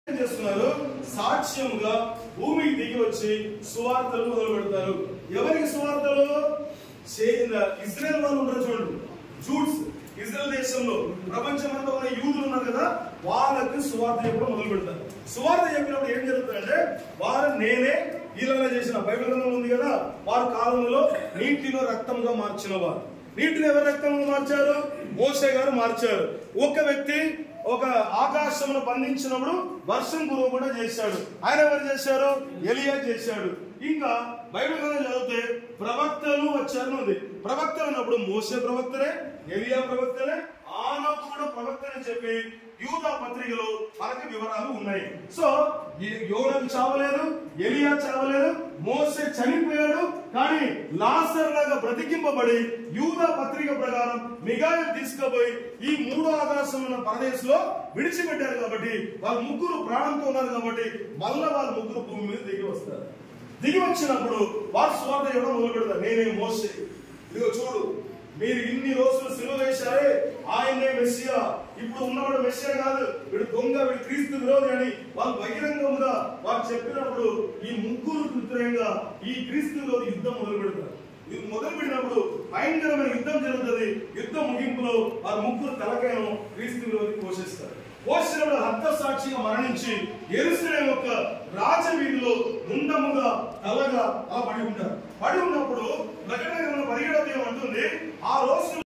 చేస్తున్నారు సాక్ష్యముగా భూమికి దిగి వచ్చి సువార్తలు మొదలు పెడతారు. ఎవరికి సువార్తలు? ఇజ్రాయెల్ వాళ్ళు ఉంటారు చూడండి, జూడ్స్. ఇజ్రాయెల్ దేశంలో ప్రపంచమంతా ఉన్న యూదులు ఉన్నారు కదా, వాళ్ళకి సువార్త చెప్పడం మొదలు పెడతారు. సువార్త చెప్పినప్పుడు ఏం జరుగుతుందంటే, వారు నేనే ఇలా చేసిన బైబిల్ గ్రంథంలో ఉంది కదా, వారి కాలంలో నీటిలో రక్తంగా మార్చిన వారు. నీటిని ఎవరు రక్తంగా మార్చారు? మోషే గారు మార్చారు. ఒక వ్యక్తి ఒక ఆకాశమును బంధించినప్పుడు వర్షం కురవకుండా చేశాడు. ఆయన ఎవరు చేశారు? ఎలియా చేశాడు. ఇంకా బైబిల్ గ్రంథం చదివితే ప్రవక్తలు వచ్చారు ఉంది. ప్రవక్తలు అన్నప్పుడు మోషే ప్రవక్తనే, ఎలియా ప్రవక్తనే, ఆనోకు కూడా ప్రవక్తనే చెప్పి యూదా పత్రికలో మనకి వివరాలు ఉన్నాయి. సో యోనాకు చావలేదు, ఎలియా చావలేదు, మోషే చనిపోయాడు, కానీ లాజరు లాగా బ్రతికింపబడి యూదా పత్రిక ప్రకారం మిగాయలు తీసుకుపోయి ఈ మూడో ఆకాశం ఉన్న పరదేశంలో విడిచిపెట్టారు. కాబట్టి వాళ్ళ ముగ్గురు ప్రాణంతో ఉన్నారు. కాబట్టి మళ్ళా వాళ్ళ ముగ్గురు భూమి మీద దిగి వస్తారు. దిగి వచ్చినప్పుడు వారు సువార్త ఇవ్వడం మొదలు పెడతారు. నేనే మోషే, ఇదిగో చూడు, మీరు ఇన్ని రోజులు సిలువ వేశారే, ఆయనే మెస్సియా. ఇప్పుడు ఉన్నవాడు మెస్సియా కాదు, వీడు దొంగ, వీడు క్రీస్తు విరోధి అని వాళ్ళు బహిరంగంగా వారు చెప్పినప్పుడు ఈ ముగ్గురు కృత్యంగా ఈ క్రీస్తు విరోధి యుద్ధం మొదలు పెడతారు. ఇది మొదలు పెట్టినప్పుడు భయంకరమైన యుద్ధం జరుగుతుంది. యుద్ధం ముగింపులో వారు ముగ్గురు తలకాయను క్రీస్తు విరోధి పోషిస్తారు. పోషించినప్పుడు హత్య సాక్షిగా మరణించి యెరూషలేము యొక్క రాజవీధిలో ముండముగా తలగా అలా పడి ఉంటారు. పడి ఉన్నప్పుడు ప్రకటన 17వ అధ్యాయం అంటుంది, ఆ రోజు